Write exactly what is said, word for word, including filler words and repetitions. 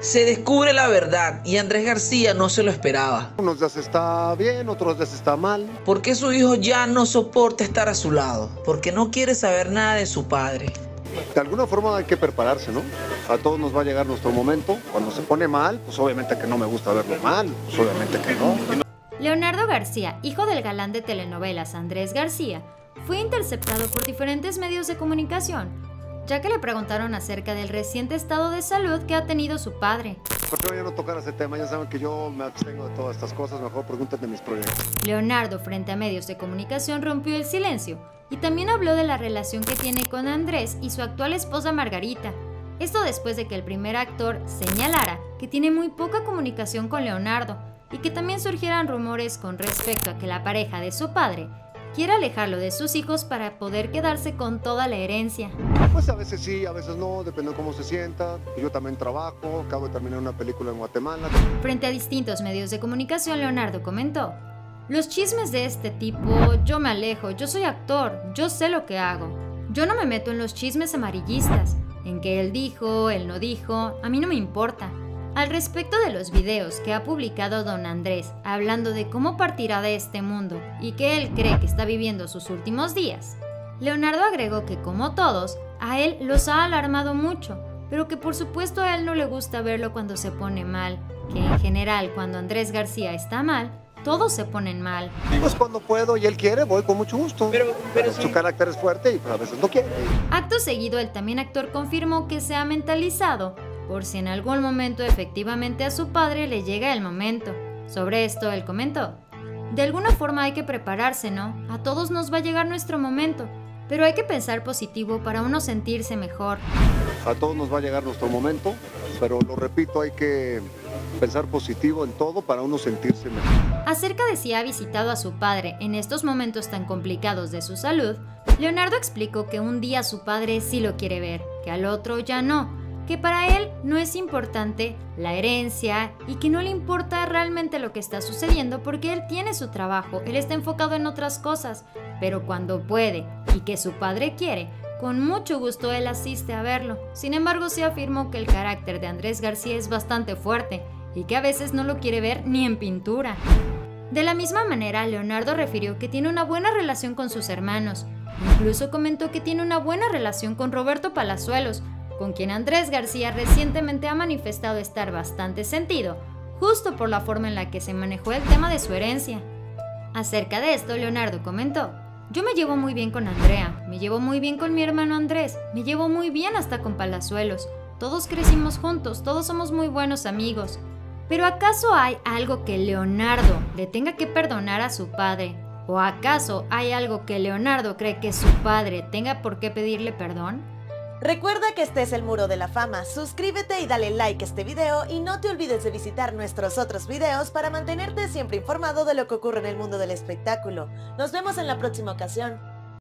Se descubre la verdad y Andrés García no se lo esperaba. Unos días está bien, otros días está mal. ¿Por qué su hijo ya no soporta estar a su lado? Porque no quiere saber nada de su padre. De alguna forma hay que prepararse, ¿no? A todos nos va a llegar nuestro momento. Cuando se pone mal, pues obviamente que no me gusta verlo mal, pues obviamente que no. Leonardo García, hijo del galán de telenovelas Andrés García, fue interceptado por diferentes medios de comunicación, ya que le preguntaron acerca del reciente estado de salud que ha tenido su padre. ¿Por qué voy a no tocar ese tema? Ya saben que yo me abstengo de todas estas cosas, mejor pregúntenme mis proyectos. Leonardo, frente a medios de comunicación, rompió el silencio y también habló de la relación que tiene con Andrés y su actual esposa Margarita. Esto después de que el primer actor señalara que tiene muy poca comunicación con Leonardo y que también surgieran rumores con respecto a que la pareja de su padre quiere alejarlo de sus hijos para poder quedarse con toda la herencia. Pues a veces sí, a veces no, depende de cómo se sienta. Yo también trabajo, acabo de terminar una película en Guatemala. Frente a distintos medios de comunicación, Leonardo comentó: los chismes de este tipo, yo me alejo, yo soy actor, yo sé lo que hago. Yo no me meto en los chismes amarillistas, en que él dijo, él no dijo, a mí no me importa. Al respecto de los videos que ha publicado don Andrés hablando de cómo partirá de este mundo y que él cree que está viviendo sus últimos días, Leonardo agregó que, como todos, a él los ha alarmado mucho, pero que por supuesto a él no le gusta verlo cuando se pone mal, que en general cuando Andrés García está mal, todos se ponen mal. Pues cuando puedo y él quiere, voy con mucho gusto. Pero, pero Su sí. carácter es fuerte y pues, a veces no quiere. Acto seguido, el también actor confirmó que se ha mentalizado por si en algún momento efectivamente a su padre le llega el momento. Sobre esto él comentó: de alguna forma hay que prepararse, ¿no? A todos nos va a llegar nuestro momento, pero hay que pensar positivo para uno sentirse mejor. A todos nos va a llegar nuestro momento, pero lo repito, hay que pensar positivo en todo para uno sentirse mejor. Acerca de si ha visitado a su padre en estos momentos tan complicados de su salud, Leonardo explicó que un día su padre sí lo quiere ver, que al otro ya no, que para él no es importante la herencia y que no le importa realmente lo que está sucediendo porque él tiene su trabajo, él está enfocado en otras cosas, pero cuando puede y que su padre quiere, con mucho gusto él asiste a verlo. Sin embargo, sí afirmó que el carácter de Andrés García es bastante fuerte y que a veces no lo quiere ver ni en pintura. De la misma manera, Leonardo refirió que tiene una buena relación con sus hermanos, incluso comentó que tiene una buena relación con Roberto Palazuelos, con quien Andrés García recientemente ha manifestado estar bastante sentido, justo por la forma en la que se manejó el tema de su herencia. Acerca de esto, Leonardo comentó: yo me llevo muy bien con Andrea, me llevo muy bien con mi hermano Andrés, me llevo muy bien hasta con Palazuelos, todos crecimos juntos, todos somos muy buenos amigos. ¿Pero acaso hay algo que Leonardo le tenga que perdonar a su padre? ¿O acaso hay algo que Leonardo cree que su padre tenga por qué pedirle perdón? Recuerda que este es el Muro de la Fama, suscríbete y dale like a este video y no te olvides de visitar nuestros otros videos para mantenerte siempre informado de lo que ocurre en el mundo del espectáculo. Nos vemos en la próxima ocasión.